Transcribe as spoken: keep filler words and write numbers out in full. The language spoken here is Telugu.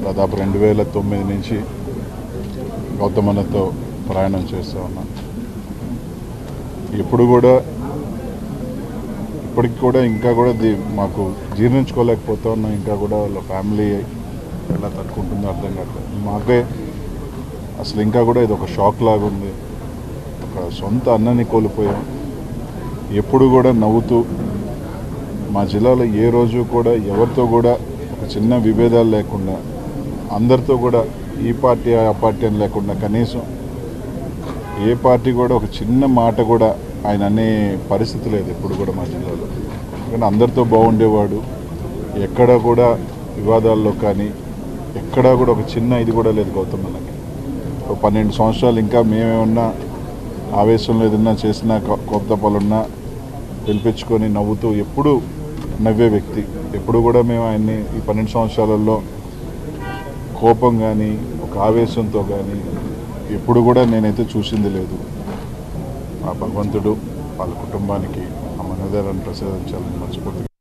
దాదాపు రెండు వేల తొమ్మిది నుంచి గౌతమన్నతో ప్రయాణం చేస్తూ ఉన్నాను. ఎప్పుడు కూడా ఇప్పటికి కూడా ఇంకా కూడా దీ మాకు జీర్ణించుకోలేకపోతా ఉన్నాం. ఇంకా కూడా వాళ్ళ ఫ్యామిలీ ఎలా తట్టుకుంటుందో అర్థం కావట్లేదు. మాకే అసలు ఇంకా కూడా ఇది ఒక షాక్ లాగా ఉంది. ఒక సొంత అన్నని కోల్పోయాం. ఎప్పుడు కూడా నవ్వుతూ మా జిల్లాలో ఏ రోజు కూడా ఎవరితో కూడా ఒక చిన్న విభేదాలు లేకుండా అందరితో కూడా ఈ పార్టీ ఆ పార్టీ అని లేకుండా కనీసం ఏ పార్టీ కూడా ఒక చిన్న మాట కూడా ఆయన అనే పరిస్థితి లేదు ఎప్పుడు కూడా మా జిల్లాలో. కానీ అందరితో బాగుండేవాడు. ఎక్కడ కూడా వివాదాల్లో కానీ ఎక్కడా కూడా ఒక చిన్న ఇది కూడా లేదు గౌతమ్ అన్నకి. ఒక పన్నెండు సంవత్సరాలు ఇంకా మేమేమన్నా ఆవేశంలో ఏదన్నా చేసినా కొత్త పనులున్నా పిలిపించుకొని నవ్వుతూ ఎప్పుడు నవ్వే వ్యక్తి. ఎప్పుడు కూడా మేము ఆయన్ని ఈ పన్నెండు సంవత్సరాలలో కోపం కానీ ఒక ఆవేశంతో కానీ ఎప్పుడు కూడా నేనైతే చూసింది లేదు. ఆ భగవంతుడు వాళ్ళ కుటుంబానికి ఆ మనోధైర్యాన్ని ప్రసాదించాలని మనస్ఫూర్తిగా